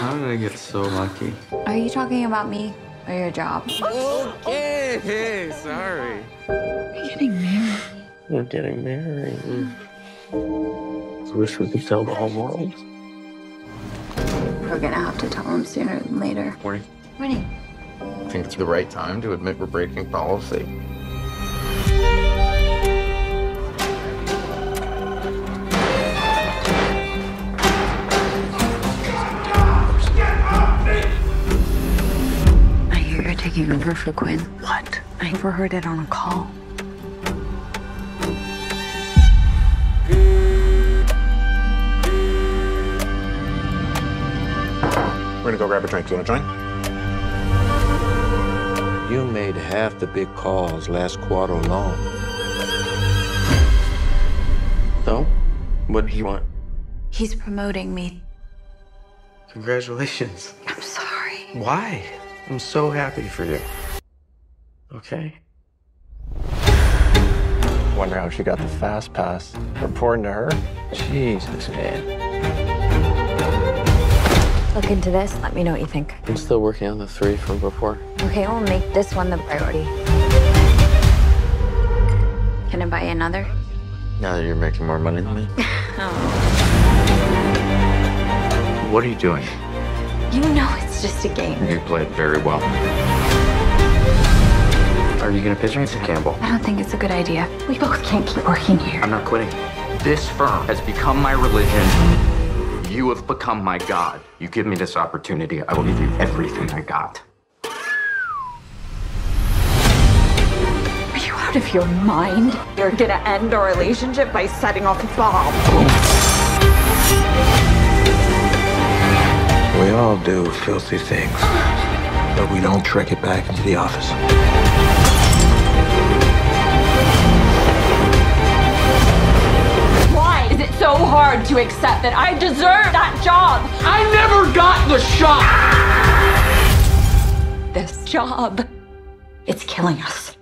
How did I get so lucky? Are you talking about me or your job? Okay, sorry. We're getting married. We're getting married. I wish we could tell the whole world. We're gonna have to tell him sooner than later. Morning. Morning. I think it's the right time to admit we're breaking policy. I hear you're taking over for Quinn. What? I overheard it on a call. We're gonna go grab a drink. You wanna join? You made half the big calls last quarter alone. So, what do you want? He's promoting me. Congratulations. I'm sorry. Why? I'm so happy for you. Okay. Wonder how she got the fast pass. Reporting to her? Jesus, man. Look into this. Let me know what you think. I'm still working on the 3 from before. Okay, we'll make this one the priority. Can I buy you another? Now that you're making more money than me. Oh. What are you doing? You know it's just a game. You played very well. Are you gonna pitch me to Campbell? I don't think it's a good idea. We both can't keep working here. I'm not quitting. This firm has become my religion. You have become my God. You give me this opportunity, I will give you everything I got. Are you out of your mind? You're gonna end our relationship by setting off a bomb. We all do filthy things, but we don't trick it back into the office. Why is it so hard to accept that I deserve that job? I never got the shot! This job, it's killing us.